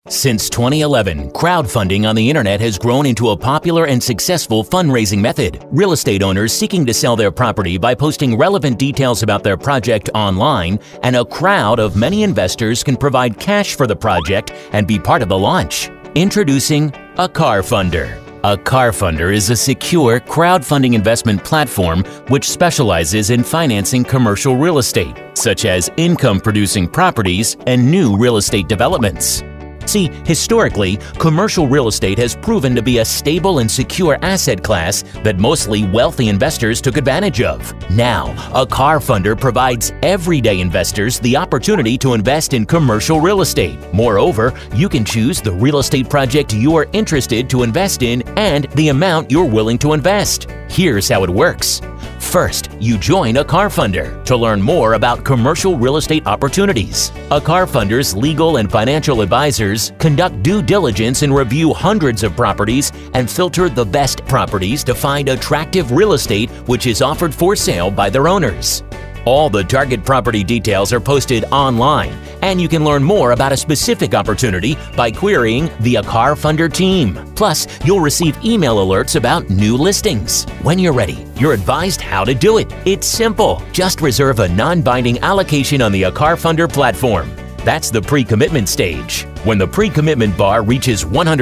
Since 2011, crowdfunding on the internet has grown into a popular and successful fundraising method. Real estate owners seeking to sell their property by posting relevant details about their project online, and a crowd of many investors can provide cash for the project and be part of the launch. Introducing AcarFunder. AcarFunder is a secure crowdfunding investment platform which specializes in financing commercial real estate, such as income-producing properties and new real estate developments. See, historically, commercial real estate has proven to be a stable and secure asset class that mostly wealthy investors took advantage of. Now, AcarFunder provides everyday investors the opportunity to invest in commercial real estate. Moreover, you can choose the real estate project you are interested to invest in and the amount you're willing to invest. Here's how it works. First, you join AcarFunder to learn more about commercial real estate opportunities. AcarFunder's legal and financial advisors conduct due diligence and review hundreds of properties and filter the best properties to find attractive real estate which is offered for sale by their owners. All the target property details are posted online, and you can learn more about a specific opportunity by querying the AcarFunder team. Plus, you'll receive email alerts about new listings. When you're ready, you're advised how to do it. It's simple. Just reserve a non-binding allocation on the AcarFunder platform. That's the pre-commitment stage. When the pre-commitment bar reaches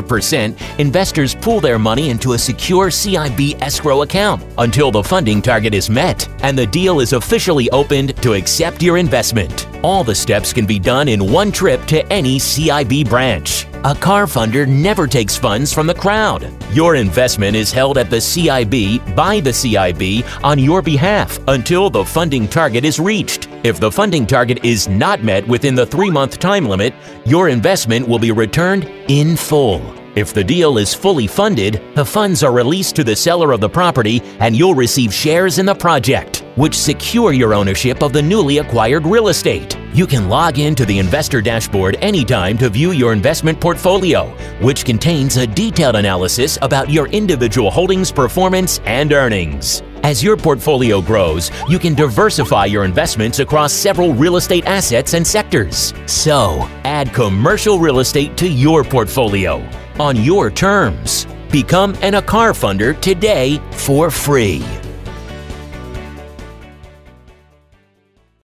100%, investors pool their money into a secure CIB escrow account until the funding target is met and the deal is officially opened to accept your investment. All the steps can be done in one trip to any CIB branch. AcarFunder never takes funds from the crowd. Your investment is held at the CIB by the CIB on your behalf until the funding target is reached. If the funding target is not met within the 3-month time limit, your investment will be returned in full. If the deal is fully funded, the funds are released to the seller of the property and you'll receive shares in the project, which secure your ownership of the newly acquired real estate. You can log in to the investor dashboard anytime to view your investment portfolio, which contains a detailed analysis about your individual holdings, performance, and earnings. As your portfolio grows, you can diversify your investments across several real estate assets and sectors. So, add commercial real estate to your portfolio on your terms. Become an AcarFunder today for free.